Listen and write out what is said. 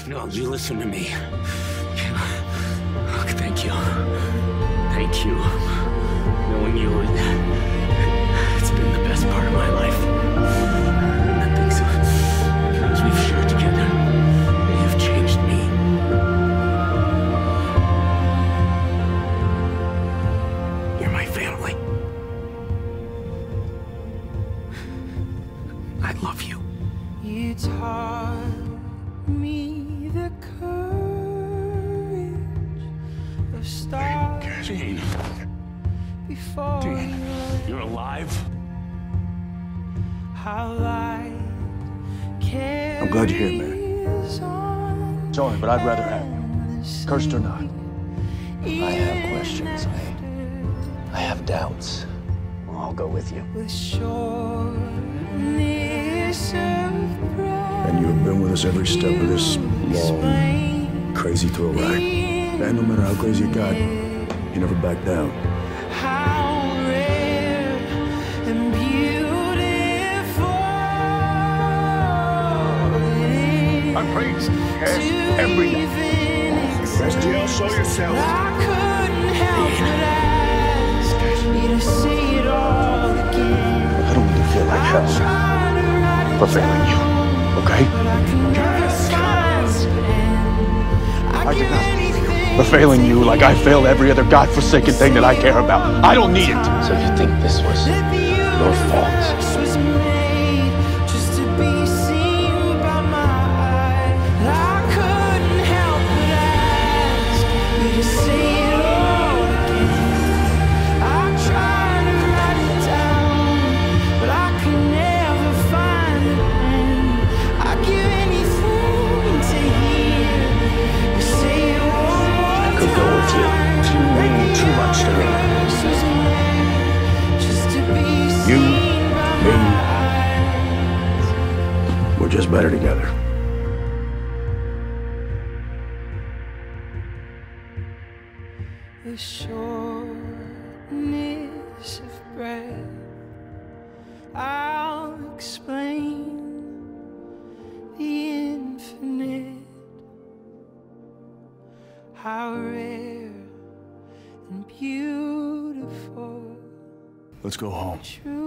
No, you listen to me. Look, thank you. Thank you. Knowing you, it's been the best part of my life. And the things we've shared together, they have changed me. You're my family. I love you. You taught me the courage of starting before Dean, you're alive? How light I'm glad you're here, man. Sorry, but I'd rather have you. Cursed or not. I have questions. I have doubts. I'll go with you. with sureness of breath. And you have been with us every step of this long, crazy thrill ride. And no matter how crazy it got, you never backed down. How rare and beautiful it I'm praised. Yes, is every to day. even Castiel, show yourself. I couldn't help but ask you to say it all again. I don't want to feel like hell for failing you, okay? I did not leave you for failing you like I fail every other godforsaken thing that I care about. I don't need it. So you think this was your fault? Too much to me. You, me, we're just better together. The shortness of breath, I'll explain the infinite, how rare and beautiful. Let's go home. True.